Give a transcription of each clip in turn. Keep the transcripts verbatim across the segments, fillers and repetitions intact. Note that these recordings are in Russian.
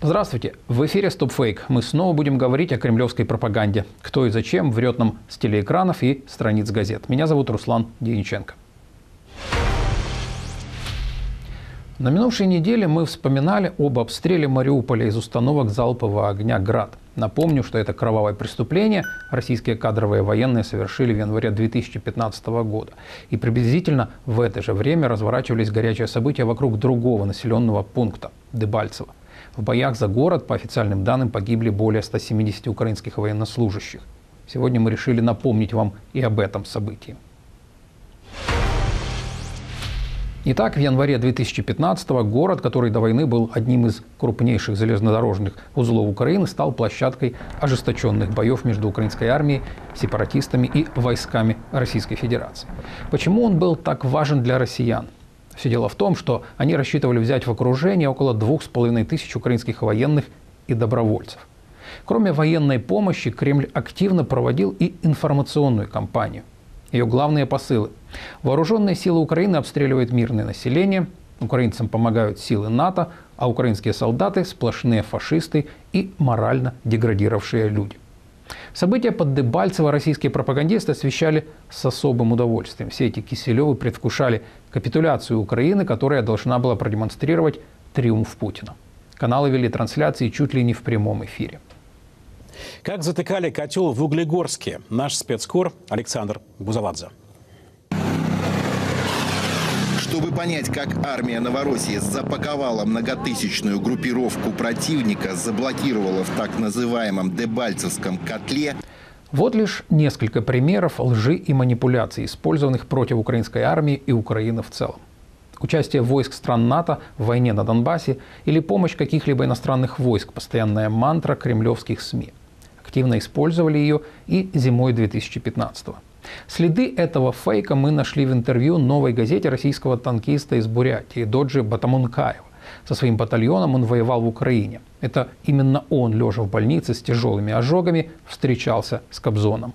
Здравствуйте! В эфире «Стопфейк». Мы снова будем говорить о кремлевской пропаганде. Кто и зачем врет нам с телеэкранов и страниц газет. Меня зовут Руслан Дениченко. На минувшей неделе мы вспоминали об обстреле Мариуполя из установок залпового огня «Град». Напомню, что это кровавое преступление российские кадровые военные совершили в январе две тысячи пятнадцатого года. И приблизительно в это же время разворачивались горячие события вокруг другого населенного пункта – Дебальцево. В боях за город, по официальным данным, погибли более ста семидесяти украинских военнослужащих. Сегодня мы решили напомнить вам и об этом событии. Итак, в январе две тысячи пятнадцатого город, который до войны был одним из крупнейших железнодорожных узлов Украины, стал площадкой ожесточенных боев между украинской армией, сепаратистами и войсками Российской Федерации. Почему он был так важен для россиян? Все дело в том, что они рассчитывали взять в окружение около двух с половиной тысяч украинских военных и добровольцев. Кроме военной помощи, Кремль активно проводил и информационную кампанию. Ее главные посылы. Вооруженные силы Украины обстреливают мирное население, украинцам помогают силы НАТО, а украинские солдаты – сплошные фашисты и морально деградировавшие люди. События под Дебальцево российские пропагандисты освещали с особым удовольствием. Все эти Киселевы предвкушали капитуляцию Украины, которая должна была продемонстрировать триумф Путина. Каналы вели трансляции чуть ли не в прямом эфире. Как затыкали котел в Углегорске? Наш спецкор Александр Бузаладзе. Чтобы понять, как армия Новороссии запаковала многотысячную группировку противника, заблокировала в так называемом Дебальцевском котле. Вот лишь несколько примеров лжи и манипуляций, использованных против украинской армии и Украины в целом. Участие войск стран НАТО в войне на Донбассе или помощь каких-либо иностранных войск – постоянная мантра кремлевских СМИ. Активно использовали ее и зимой две тысячи пятнадцатого. Следы этого фейка мы нашли в интервью новой газете российского танкиста из Бурятии Доджи Батамункаева. Со своим батальоном он воевал в Украине. Это именно он, лежа в больнице с тяжелыми ожогами, встречался с Кобзоном.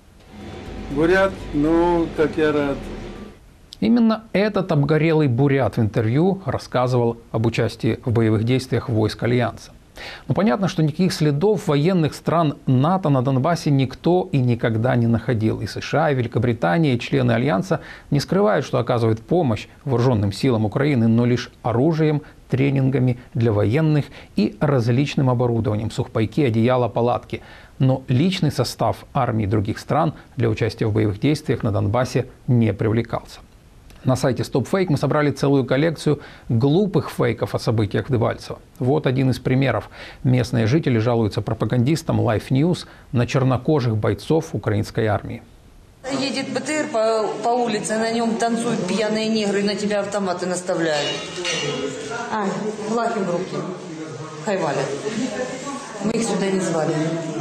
Бурят, ну, как я рад. Именно этот обгорелый бурят в интервью рассказывал об участии в боевых действиях войск Альянса. Но понятно, что никаких следов военных стран НАТО на Донбассе никто и никогда не находил. И США, и Великобритания, и члены Альянса не скрывают, что оказывают помощь вооруженным силам Украины, но лишь оружием, тренингами для военных и различным оборудованием, сухпайки, одеяла, палатки. Но личный состав армий других стран для участия в боевых действиях на Донбассе не привлекался. На сайте StopFake мы собрали целую коллекцию глупых фейков о событиях в Дебальцево. Вот один из примеров. Местные жители жалуются пропагандистам Life News на чернокожих бойцов украинской армии. Едет БТР по, по улице, на нем танцуют пьяные негры и на тебя автоматы наставляют. А, лаки в руки. Хайвали. Мы их сюда не звали.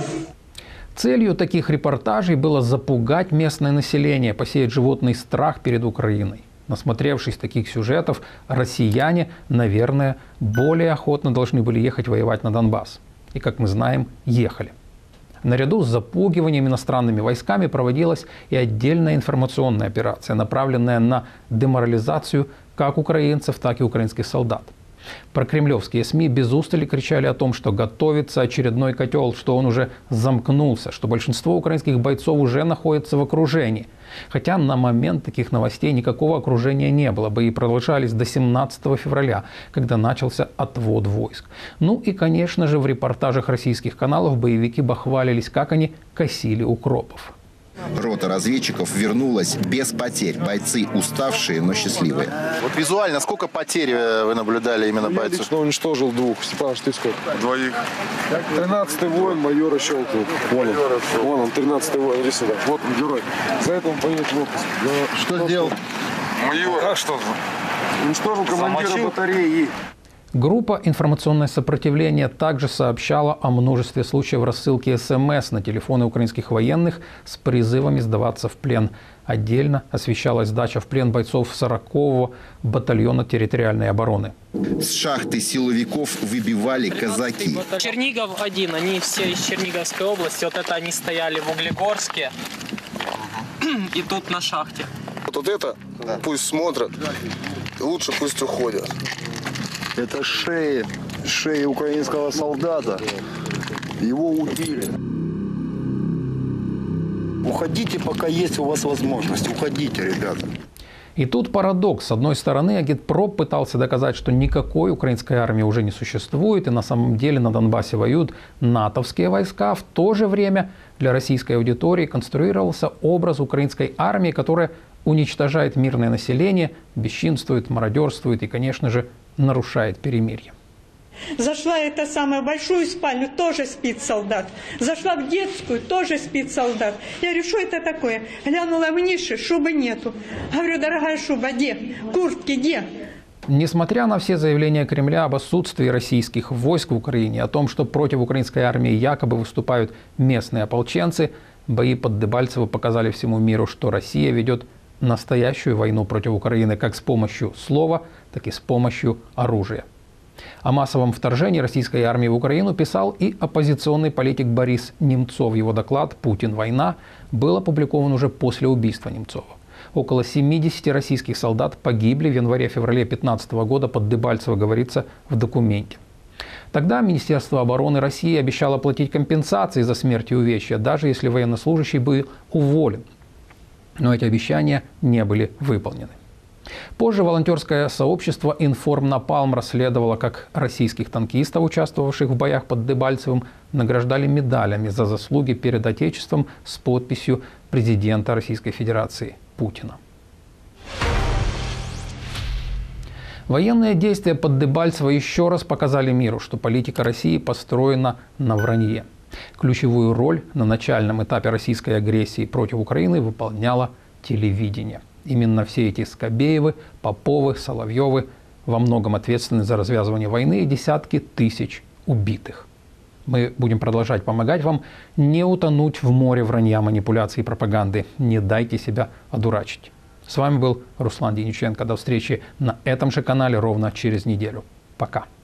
Целью таких репортажей было запугать местное население, посеять животный страх перед Украиной. Насмотревшись таких сюжетов, россияне, наверное, более охотно должны были ехать воевать на Донбасс. И, как мы знаем, ехали. Наряду с запугиванием иностранными войсками проводилась и отдельная информационная операция, направленная на деморализацию как украинцев, так и украинских солдат. Прокремлевские СМИ без устали кричали о том, что готовится очередной котел, что он уже замкнулся, что большинство украинских бойцов уже находятся в окружении. Хотя на момент таких новостей никакого окружения не было, бои продолжались до семнадцатого февраля, когда начался отвод войск. Ну и, конечно же, в репортажах российских каналов боевики бахвалились, как они косили укропов. Рота разведчиков вернулась без потерь. Бойцы уставшие, но счастливые. Вот визуально, сколько потерь вы наблюдали именно бойцов? Я лично уничтожил двух. Степан, ты сколько? Двоих. тринадцатый воин майора Щелкова. Вон он. Вон он, тринадцатый воин. Иди сюда. Вот он, герой. За это он поедет в отпуск. Но что сделал? Майор. А что? Уничтожил командира батареи. Группа «Информационное сопротивление» также сообщала о множестве случаев рассылки СМС на телефоны украинских военных с призывами сдаваться в плен. Отдельно освещалась сдача в плен бойцов сорокового батальона территориальной обороны. С шахты силовиков выбивали казаки. Чернигов один, они все из Черниговской области. Вот это они стояли в Углегорске и тут на шахте. Вот, вот это да. Пусть смотрят, лучше пусть уходят. Это шеи. шеи украинского солдата. Его убили. Уходите, пока есть у вас возможность. Уходите, ребята. И тут парадокс. С одной стороны, агитпроп пытался доказать, что никакой украинской армии уже не существует, и на самом деле на Донбассе воюют натовские войска. В то же время для российской аудитории конструировался образ украинской армии, которая уничтожает мирное население, бесчинствует, мародерствует и, конечно же, нарушает перемирие. Зашла это самое большую спальню, тоже спит солдат. Зашла в детскую, тоже спит солдат. Я говорю, что это такое? Глянула вниз, шубы нету. Говорю, дорогая шуба, где? Куртки где? Несмотря на все заявления Кремля об отсутствии российских войск в Украине, о том, что против украинской армии якобы выступают местные ополченцы, бои под Дебальцево показали всему миру, что Россия ведет настоящую войну против Украины как с помощью слова, так и с помощью оружия. О массовом вторжении российской армии в Украину писал и оппозиционный политик Борис Немцов. Его доклад «Путин. Война» был опубликован уже после убийства Немцова. Около семидесяти российских солдат погибли в январе-феврале две тысячи пятнадцатого года под Дебальцево, говорится в документе. Тогда Министерство обороны России обещало платить компенсации за смерть и увечья, даже если военнослужащий был уволен. Но эти обещания не были выполнены. Позже волонтерское сообщество «Информнапалм» расследовало, как российских танкистов, участвовавших в боях под Дебальцевым, награждали медалями за заслуги перед Отечеством с подписью президента Российской Федерации Путина. Военные действия под Дебальцево еще раз показали миру, что политика России построена на вранье. Ключевую роль на начальном этапе российской агрессии против Украины выполняло телевидение. Именно все эти Скобеевы, Поповы, Соловьевы во многом ответственны за развязывание войны и десятки тысяч убитых. Мы будем продолжать помогать вам не утонуть в море вранья, манипуляций и пропаганды. Не дайте себя одурачить. С вами был Руслан Дениченко. До встречи на этом же канале ровно через неделю. Пока.